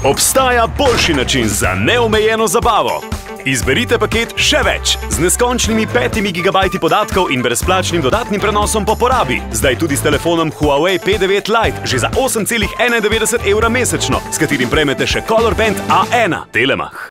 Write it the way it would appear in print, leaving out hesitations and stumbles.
Obstaja boljši način za neomejeno zabavo. Izberite paket Še več z neskončnimi 5 GB podatkov in brezplačnim dodatnim prenosom po porabi. Zdaj tudi s telefonom Huawei P9 Lite že za 8,91 € mesečno, s katerim prejmete še Color Band A1 Telemach.